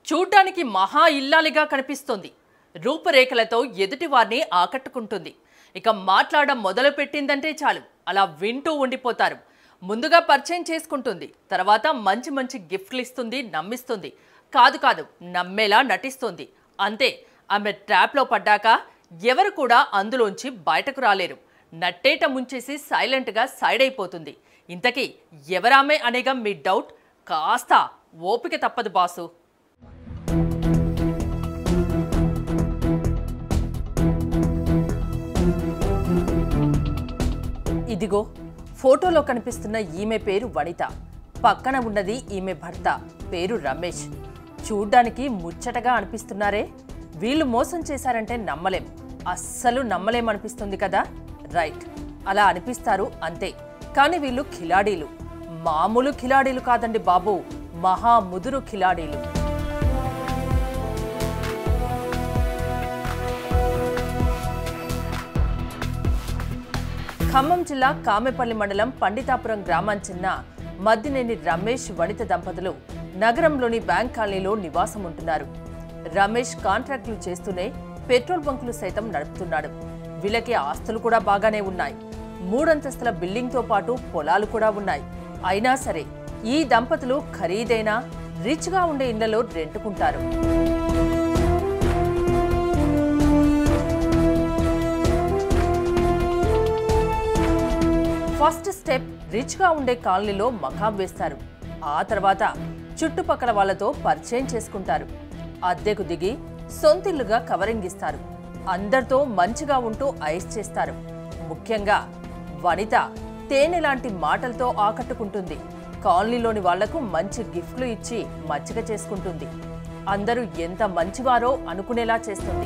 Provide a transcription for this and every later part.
చూడ్డానికి మహా ఇల్లాలిగా కనిపిస్తుంది. రూపురేఖలతో ఎదుటివారిని ఆకట్టుకుంటుంది. ఇక మాట్లాడడం మొదలుపెట్టిందంటే చాలు అలా వింటూ ఉండిపోతారు. ముందుగా పరిచయం చేసుకుంటుంది, తర్వాత మంచి మంచి గిఫ్ట్లు ఇస్తుంది, నమ్మిస్తుంది. కాదు నమ్మేలా నటిస్తుంది. అంతే, ఆమె ట్రాప్లో పడ్డాక ఎవరు కూడా అందులోంచి బయటకు రాలేరు. నట్టేట ముంచేసి సైలెంట్గా సైడ్ అయిపోతుంది. ఇంతకీ ఎవరామే అనేగా మీ డౌట్? కాస్త ఓపిక తప్పదు బాసు. ఇదిగో ఫోటోలో కనిపిస్తున్న ఈమె పేరు వనిత. పక్కన ఉన్నది ఈమె భర్త, పేరు రమేష్. చూడ్డానికి ముచ్చటగా అనిపిస్తున్నారే. వీళ్ళు మోసం చేశారంటే నమ్మలేం, అస్సలు నమ్మలేం అనిపిస్తుంది కదా. రైట్, అలా అనిపిస్తారు అంతే. కానీ వీళ్ళు ఖిలాడీలు. మామూలు ఖిలాడీలు కాదండి బాబు, మహా ముదురు ఖిలాడీలు. ఖమ్మం జిల్లా కామెపల్లి మండలం పండితాపురం గ్రామం చిన్న మద్దినేని రమేష్ వనిత దంపతులు నగరంలోని బ్యాంక్ కాలనీలో నివాసం ఉంటున్నారు. రమేష్ కాంట్రాక్టులు చేస్తూనే పెట్రోల్ బంకులు సైతం నడుపుతున్నాడు. వీళ్ళకి ఆస్తులు కూడా బాగానే ఉన్నాయి. 3 అంతస్తుల బిల్డింగ్తో పాటు పొలాలు కూడా ఉన్నాయి. అయినా సరే ఈ దంపతులు ఖరీదైన రిచ్గా ఉండే ఇళ్లలో రెంటుకుంటారు. ఫస్ట్ స్టెప్ రిచ్గా ఉండే కాలనీలో మకాం వేస్తారు. ఆ తర్వాత చుట్టుపక్కల వాళ్లతో పరిచయం చేసుకుంటారు. అద్దెకు దిగి సొంతిల్లుగా కవరింగ్ ఇస్తారు. అందరితో మంచిగా ఉంటూ ఐస్ చేస్తారు. ముఖ్యంగా వనిత తేనె లాంటి మాటలతో ఆకట్టుకుంటుంది. కాలనీలోని వాళ్లకు మంచి గిఫ్ట్లు ఇచ్చి మచ్చిక చేసుకుంటుంది. అందరూ ఎంత మంచివారో అనుకునేలా చేస్తుంది.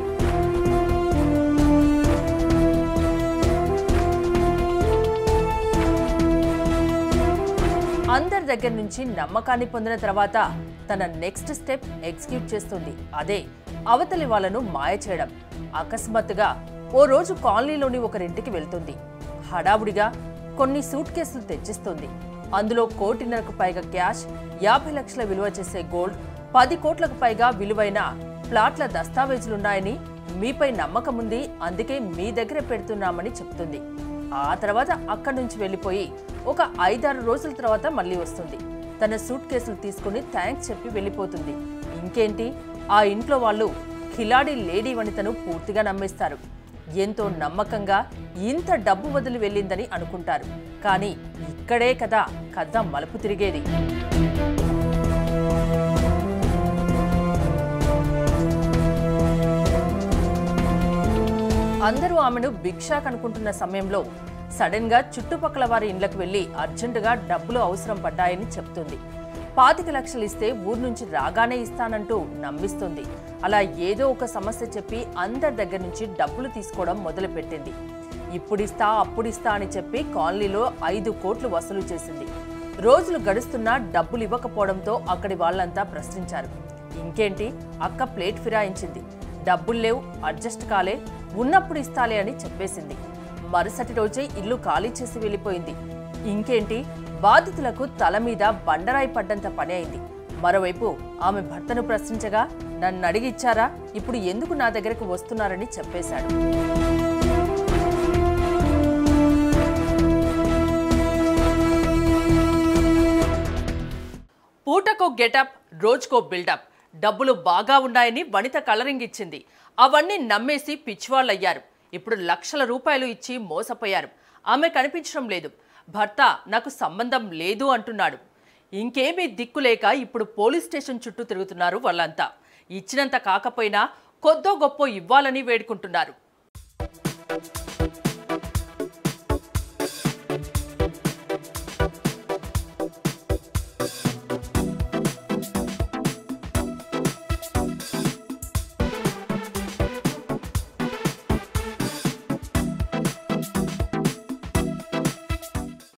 అందరి దగ్గర నుంచి నమ్మకాన్ని పొందిన తర్వాత తన నెక్స్ట్ స్టెప్ ఎగ్జిక్యూట్ చేస్తుంది. అదే అవతలి వాళ్ళను మాయ చేయడం. అకస్మాత్తుగా ఓ రోజు కాలనీలోని ఒకరింటికి వెళ్తుంది. హడావుడిగా కొన్ని సూట్ కేసులు తెచ్చిస్తుంది. అందులో 1.5 కోటికి పైగా క్యాష్, 50 లక్షల విలువ చేసే గోల్డ్, 10 కోట్లకు పైగా విలువైన ప్లాట్ల దస్తావేజులున్నాయని, మీపై నమ్మకం ఉంది, అందుకే మీ దగ్గర పెడుతున్నామని చెప్తుంది. ఆ తర్వాత అక్కడి నుంచి వెళ్లిపోయి ఒక 5-6 రోజుల తర్వాత మళ్ళీ వస్తుంది. తన సూట్ కేసులు తీసుకుని థ్యాంక్స్ చెప్పి వెళ్ళిపోతుంది. ఇంకేంటి, ఆ ఇంట్లో వాళ్ళు ఖిలాడి లేడీ వనితను పూర్తిగా నమ్మేస్తారు. ఎంతో నమ్మకంగా ఇంత డబ్బు వదిలి వెళ్ళిందని అనుకుంటారు. కానీ ఇక్కడే కదా కథ మలుపు తిరిగేది. అందరూ ఆమెను భిక్షాక్ అనుకుంటున్న సమయంలో సడన్ గా చుట్టుపక్కల వారి ఇండ్లకు వెళ్లి అర్జెంటుగా డబ్బులు అవసరం పడ్డాయని చెప్తుంది. 25 లక్షలు ఇస్తే ఊరు నుంచి రాగానే ఇస్తానంటూ నమ్మిస్తుంది. అలా ఏదో ఒక సమస్య చెప్పి అందరి దగ్గర నుంచి డబ్బులు తీసుకోవడం మొదలుపెట్టింది. ఇప్పుడిస్తా అప్పుడిస్తా అని చెప్పి కాలనీలో 5 కోట్లు వసూలు చేసింది. రోజులు గడుస్తున్నా డబ్బులు ఇవ్వకపోవడంతో అక్కడి వాళ్ళంతా ప్రశ్నించారు. ఇంకేంటి, అక్క ప్లేట్ ఫిరాయించింది. డబ్బులు లేవు, అడ్జస్ట్ కాలే, ఉన్నప్పుడు ఇస్తాలే అని చెప్పేసింది. మరుసటి రోజే ఇల్లు ఖాళీ చేసి వెళ్ళిపోయింది. ఇంకేంటి, బాధితులకు తల మీద బండరాయి పడ్డంత పని అయింది. మరోవైపు ఆమె భర్తను ప్రశ్నించగా, నన్ను అడిగి ఇచ్చారా, ఇప్పుడు ఎందుకు నా దగ్గరకు వస్తున్నారని చెప్పేశాడు. పూటకో గెటప్, రోజుకో బిల్డప్. డబ్బులు బాగా ఉన్నాయని వనిత కలరింగ్ ఇచ్చింది. అవన్నీ నమ్మేసి పిచ్చివాళ్ళయ్యారు. ఇప్పుడు లక్షల రూపాయలు ఇచ్చి మోసపోయారు. ఆమె కనిపించడం లేదు. భర్త నాకు సంబంధం లేదు అంటున్నాడు. ఇంకేమీ దిక్కులేక ఇప్పుడు పోలీస్ స్టేషన్ చుట్టూ తిరుగుతున్నారు వాళ్ళంతా. ఇచ్చినంత కాకపోయినా కొద్దో గొప్ప ఇవ్వాలని వేడుకుంటున్నారు.